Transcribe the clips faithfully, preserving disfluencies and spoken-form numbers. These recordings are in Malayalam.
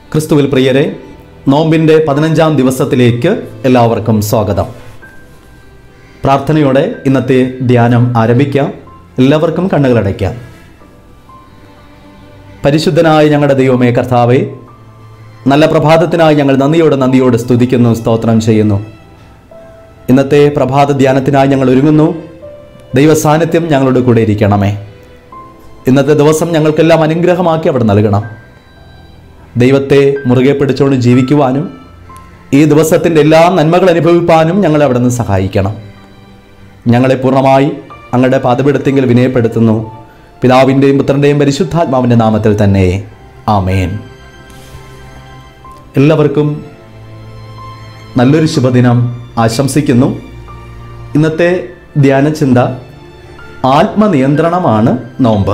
ക്രിസ്തുവിൽ പ്രിയരെ, നോമ്പിൻ്റെ പതിനഞ്ചാം ദിവസത്തിലേക്ക് എല്ലാവർക്കും സ്വാഗതം. പ്രാർത്ഥനയോടെ ഇന്നത്തെ ധ്യാനം ആരംഭിക്കാം. എല്ലാവർക്കും കണ്ണുകളടയ്ക്കാം. പരിശുദ്ധനായ ഞങ്ങളുടെ ദൈവമേ കർത്താവേ, നല്ല പ്രഭാതത്തിനായി ഞങ്ങൾ നന്ദിയോട് നന്ദിയോട് സ്തുതിക്കുന്നു, സ്തോത്രം ചെയ്യുന്നു. ഇന്നത്തെ പ്രഭാത ധ്യാനത്തിനായി ഞങ്ങൾ ഒരുങ്ങുന്നു. ദൈവ സാന്നിധ്യം ഞങ്ങളുടെ കൂടെ ഇരിക്കണമേ. ഇന്നത്തെ ദിവസം ഞങ്ങൾക്കെല്ലാം അനുഗ്രഹമാക്കി അവിടെ നൽകണം. ദൈവത്തെ മുറുകെ പിടിച്ചുകൊണ്ട് ജീവിക്കുവാനും ഈ ദിവസത്തിൻ്റെ എല്ലാ നന്മകൾ അനുഭവിപ്പാനും ഞങ്ങളെ അവിടെ നിന്ന് സഹായിക്കണം. ഞങ്ങളെ പൂർണ്ണമായി അങ്ങയുടെ പാദപീഠത്തിങ്കിൽ വിനയപ്പെടുത്തുന്നു. പിതാവിൻ്റെയും പുത്രൻ്റെയും പരിശുദ്ധാത്മാവിൻ്റെ നാമത്തിൽ തന്നെ ആമേൻ. എല്ലാവർക്കും നല്ലൊരു ശുഭദിനം ആശംസിക്കുന്നു. ഇന്നത്തെ ധ്യാനചിന്ത ആത്മനിയന്ത്രണമാണ് നോമ്പ്.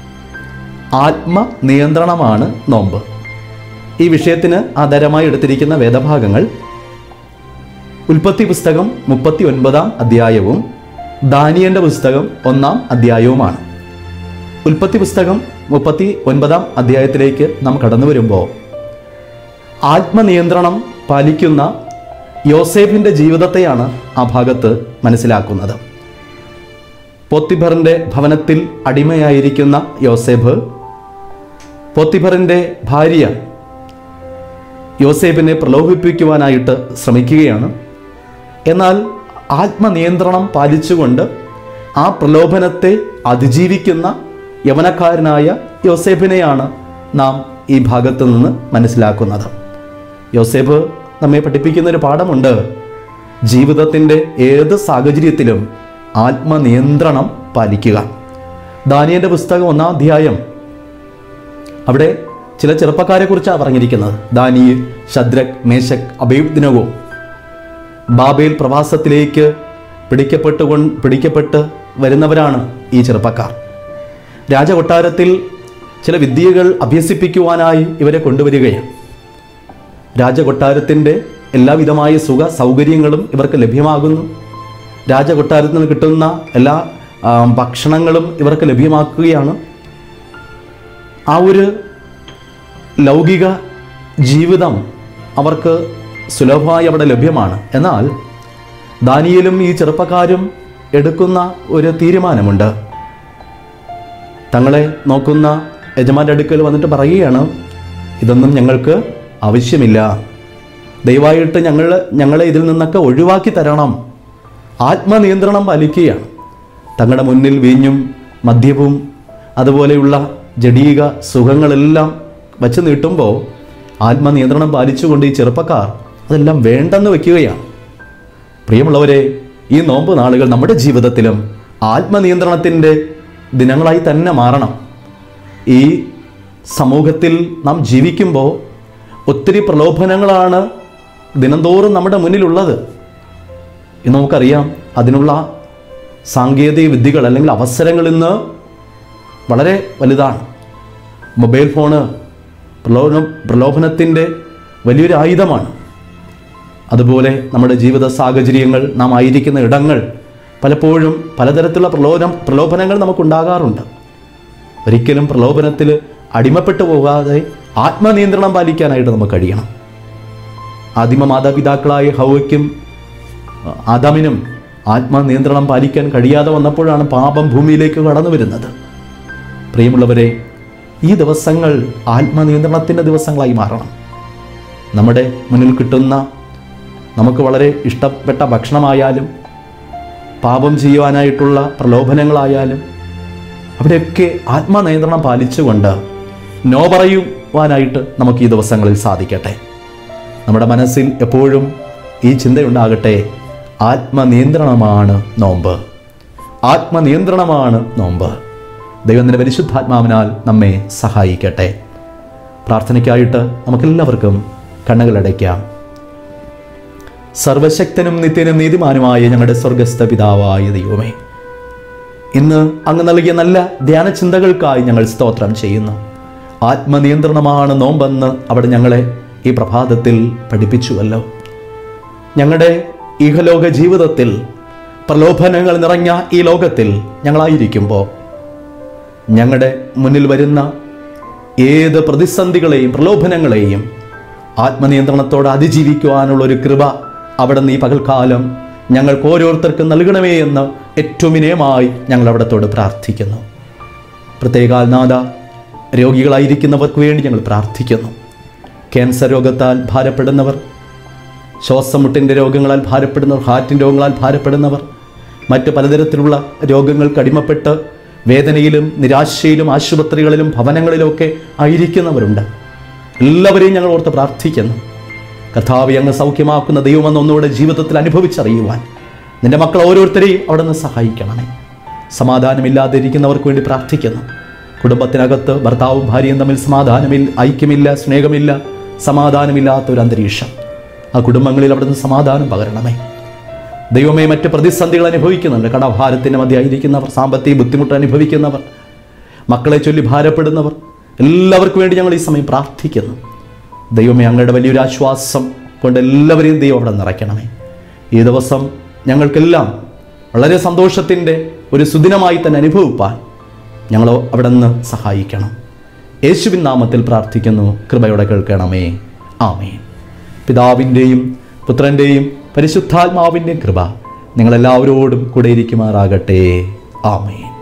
ആത്മനിയന്ത്രണമാണ് നോമ്പ്. ഈ വിഷയത്തിന് ആധാരമായി എടുത്തിരിക്കുന്ന വേദഭാഗങ്ങൾ ഉൽപ്പത്തി പുസ്തകം മുപ്പത്തി ഒൻപതാം അധ്യായവും ദാനിയേലിൻ്റെ പുസ്തകം ഒന്നാം അധ്യായവുമാണ്. ഉൽപ്പത്തി പുസ്തകം മുപ്പത്തി ഒൻപതാം അധ്യായത്തിലേക്ക് നാം കടന്നു വരുമ്പോൾ ആത്മനിയന്ത്രണം പാലിക്കുന്ന യോസേഫിൻ്റെ ജീവിതത്തെയാണ് ആ ഭാഗത്ത് മനസ്സിലാക്കുന്നത്. പോത്തിഫറിൻ്റെ ഭവനത്തിൽ അടിമയായിരിക്കുന്ന യോസേഫ്, പോത്തിഫറിൻ്റെ ഭാര്യ യോസേഫിനെ പ്രലോഭിപ്പിക്കുവാനായിട്ട് ശ്രമിക്കുകയാണ്. എന്നാൽ ആത്മനിയന്ത്രണം പാലിച്ചുകൊണ്ട് ആ പ്രലോഭനത്തെ അതിജീവിക്കുന്ന യവനക്കാരനായ യോസേഫിനെയാണ് നാം ഈ ഭാഗത്ത് നിന്ന് മനസ്സിലാക്കുന്നത്. യോസേഫ് നമ്മെ പഠിപ്പിക്കുന്നൊരു പാഠമുണ്ട്. ജീവിതത്തിൻ്റെ ഏത് സാഹചര്യത്തിലും ആത്മനിയന്ത്രണം പാലിക്കുക. ദാനിയേലിൻ്റെ പുസ്തകം ഒന്നാം അധ്യായം, അവിടെ ചില ചെറുപ്പക്കാരെ കുറിച്ചാണ് പറഞ്ഞിരിക്കുന്നത്. Daniel, Shadrach, Meshach, Abednego Babel പ്രവാസത്തിലേക്ക് പിടിക്കപ്പെട്ടുകൊണ്ട് പിടിക്കപ്പെട്ട് വരുന്നവരാണ് ഈ ചെറുപ്പക്കാർ. രാജകൊട്ടാരത്തിൽ ചില വിദ്യകൾ അഭ്യസിപ്പിക്കുവാനായി ഇവരെ കൊണ്ടുവരികയാണ്. രാജകൊട്ടാരത്തിൻ്റെ എല്ലാവിധമായ സുഖ സൗകര്യങ്ങളും ഇവർക്ക് ലഭ്യമാകുന്നു. രാജകൊട്ടാരത്തിൽ നിന്ന് കിട്ടുന്ന എല്ലാ ഭക്ഷണങ്ങളും ഇവർക്ക് ലഭ്യമാക്കുകയാണ്. ആ ഒരു ലൗകിക ജീവിതം അവർക്ക് സുലഭമായി അവിടെ ലഭ്യമാണ്. എന്നാൽ ദാനിയേലും ഈ ചെറുപ്പക്കാരും എടുക്കുന്ന ഒരു തീരുമാനമുണ്ട്. തങ്ങളെ നോക്കുന്ന യജമാൻ്റെ അടുക്കൽ വന്നിട്ട് പറയുകയാണ്, ഇതൊന്നും ഞങ്ങൾക്ക് ആവശ്യമില്ല, ദയവായിട്ട് ഞങ്ങൾ ഞങ്ങളെ ഇതിൽ നിന്നൊക്കെ ഒഴിവാക്കി തരണം. ആത്മനിയന്ത്രണം പാലിക്കുകയാണ്. തങ്ങളുടെ മുന്നിൽ വീഞ്ഞും മദ്യവും അതുപോലെയുള്ള ജഡീക സുഖങ്ങളെല്ലാം വച്ച് നീട്ടുമ്പോൾ ആത്മനിയന്ത്രണം പാലിച്ചുകൊണ്ട് ഈ ചെറുപ്പക്കാർ അതെല്ലാം വേണ്ടെന്ന് വയ്ക്കുകയാണ്. പ്രിയമുള്ളവരെ, ഈ നോമ്പ് നാളുകൾ നമ്മുടെ ജീവിതത്തിലും ആത്മനിയന്ത്രണത്തിൻ്റെ ദിനങ്ങളായി തന്നെ മാറണം. ഈ സമൂഹത്തിൽ നാം ജീവിക്കുമ്പോൾ ഒത്തിരി പ്രലോഭനങ്ങളാണ് ദിനംതോറും നമ്മുടെ മുന്നിലുള്ളത്. ഇന്ന് നമുക്കറിയാം, അതിനുള്ള സാങ്കേതിക വിദ്യകൾ അല്ലെങ്കിൽ അവസരങ്ങൾ ഇന്ന് വളരെ വലുതാണ്. മൊബൈൽ ഫോണ് പ്രലോഭന പ്രലോഭനത്തിൻ്റെ വലിയൊരു ആയുധമാണ്. അതുപോലെ നമ്മുടെ ജീവിത സാഹചര്യങ്ങൾ, നാം ആയിരിക്കുന്ന ഇടങ്ങൾ, പലപ്പോഴും പലതരത്തിലുള്ള പ്രലോഭനം പ്രലോഭനങ്ങൾ നമുക്കുണ്ടാകാറുണ്ട്. ഒരിക്കലും പ്രലോഭനത്തിൽ അടിമപ്പെട്ടു പോകാതെ ആത്മനിയന്ത്രണം പാലിക്കാനായിട്ട് നമുക്ക് കഴിയണം. ആദിമ മാതാപിതാക്കളായ ഹൗവയ്ക്കും ആദാമിനും ആത്മനിയന്ത്രണം പാലിക്കാൻ കഴിയാതെ വന്നപ്പോഴാണ് പാപം ഭൂമിയിലേക്ക് കടന്നു വരുന്നത്. പ്രിയമുള്ളവരെ, ഈ ദിവസങ്ങൾ ആത്മനിയന്ത്രണത്തിൻ്റെ ദിവസങ്ങളായി മാറണം. നമ്മുടെ മുന്നിൽ കിട്ടുന്ന നമുക്ക് വളരെ ഇഷ്ടപ്പെട്ട ഭക്ഷണമായാലും പാപം ചെയ്യുവാനായിട്ടുള്ള പ്രലോഭനങ്ങളായാലും അവിടെയൊക്കെ ആത്മനിയന്ത്രണം പാലിച്ചുകൊണ്ട് നോ പറയുവാനായിട്ട് നമുക്ക് ഈ ദിവസങ്ങളിൽ സാധിക്കട്ടെ. നമ്മുടെ മനസ്സിൽ എപ്പോഴും ഈ ചിന്തയുണ്ടാകട്ടെ, ആത്മനിയന്ത്രണമാണ് നോമ്പ്, ആത്മനിയന്ത്രണമാണ് നോമ്പ്. ദൈവത്തിൻ്റെ പരിശുദ്ധാത്മാവിനാൽ നമ്മെ സഹായിക്കട്ടെ. പ്രാർത്ഥനയ്ക്കായിട്ട് നമുക്കെല്ലാവർക്കും കണ്ണുകളടയ്ക്കാം. സർവശക്തനും നിത്യനും നീതിമാനുമായ ഞങ്ങളുടെ സ്വർഗസ്ഥ പിതാവായ ദൈവമേ, ഇന്ന് അങ്ങ് നൽകിയ നല്ല ധ്യാനചിന്തകൾക്കായി ഞങ്ങൾ സ്തോത്രം ചെയ്യുന്നു. ആത്മനിയന്ത്രണമാണ് നോമ്പെന്ന് അവിടെ ഞങ്ങളെ ഈ പ്രഭാതത്തിൽ പഠിപ്പിച്ചുവല്ലോ. ഞങ്ങളുടെ ഇഹലോക ജീവിതത്തിൽ പ്രലോഭനങ്ങൾ നിറഞ്ഞ ഈ ലോകത്തിൽ ഞങ്ങളായിരിക്കുമ്പോൾ ഞങ്ങളുടെ മുന്നിൽ വരുന്ന ഏത് പ്രതിസന്ധികളെയും പ്രലോഭനങ്ങളെയും ആത്മനിയന്ത്രണത്തോടെ അതിജീവിക്കുവാനുള്ള ഒരു കൃപ അവിടെ നിന്ന് ഈ പകൽക്കാലം ഞങ്ങൾക്ക് ഓരോരുത്തർക്കും നൽകണമേ എന്ന് ഏറ്റവും വിനയമായി ഞങ്ങൾ അവിടത്തോട് പ്രാർത്ഥിക്കുന്നു. പ്രത്യേകാൽ നാഥ, രോഗികളായിരിക്കുന്നവർക്ക് വേണ്ടി ഞങ്ങൾ പ്രാർത്ഥിക്കുന്നു. ക്യാൻസർ രോഗത്താൽ ഭാരപ്പെടുന്നവർ, ശ്വാസമുട്ടിൻ്റെ രോഗങ്ങളാൽ ഭാരപ്പെടുന്നവർ, ഹാർട്ടിൻ്റെ രോഗങ്ങളാൽ ഭാരപ്പെടുന്നവർ, മറ്റ് പലതരത്തിലുള്ള രോഗങ്ങൾക്ക് അടിമപ്പെട്ട് വേദനയിലും നിരാശയിലും ആശുപത്രികളിലും ഭവനങ്ങളിലുമൊക്കെ ആയിരിക്കുന്നവരുണ്ട്. എല്ലാവരെയും ഞങ്ങൾ ഓർത്ത് പ്രാർത്ഥിക്കുന്നു. കർത്താവേ, അങ്ങ് സൗഖ്യമാക്കുന്ന ദൈവമെന്ന് ഒന്നുകൂടെ ജീവിതത്തിൽ അനുഭവിച്ചറിയുവാൻ നിൻ്റെ മക്കൾ ഓരോരുത്തരെയും അവിടെ നിന്ന് സഹായിക്കണമേ. സമാധാനമില്ലാതെ ഇരിക്കുന്നവർക്ക് വേണ്ടി പ്രാർത്ഥിക്കുന്നു. കുടുംബത്തിനകത്ത് ഭർത്താവും ഭാര്യയും തമ്മിൽ സമാധാനമില്ല, ഐക്യമില്ല, സ്നേഹമില്ല, സമാധാനമില്ലാത്തൊരു അന്തരീക്ഷം, ആ കുടുംബങ്ങളിൽ അവിടെ നിന്ന് സമാധാനം പകരണമേ. ദൈവമേ, മറ്റ് പ്രതിസന്ധികൾ അനുഭവിക്കുന്നുണ്ട്. കടഭാരത്തിൻ്റെ മധ്യമായിരിക്കുന്നവർ, സാമ്പത്തിക ബുദ്ധിമുട്ട് അനുഭവിക്കുന്നവർ, മക്കളെ ചൊല്ലി ഭാരപ്പെടുന്നവർ, എല്ലാവർക്കും വേണ്ടി ഞങ്ങൾ ഈ സമയം പ്രാർത്ഥിക്കുന്നു. ദൈവമേ, അങ്ങയുടെ വലിയൊരു ആശ്വാസം കൊണ്ട് എല്ലാവരെയും ദൈവം അവിടെ നിറയ്ക്കണമേ. ഈ ദിവസം ഞങ്ങൾക്കെല്ലാം വളരെ സന്തോഷത്തിൻ്റെ ഒരു സുദിനമായി തന്നെ അനുഭവിപ്പാൻ ഞങ്ങൾ അവിടെ നിന്ന് സഹായിക്കണം. യേശുവിൻ നാമത്തിൽ പ്രാർത്ഥിക്കുന്നു. കൃപയോടെ കേൾക്കണമേ. ആമേൻ. പിതാവിൻ്റെയും പുത്രൻ്റെയും പരിശുദ്ധാത്മാവിൻ്റെയും കൃപ നിങ്ങളെല്ലാവരോടും കൂടെ ഇരിക്കുമാറാകട്ടെ. ആമേൻ.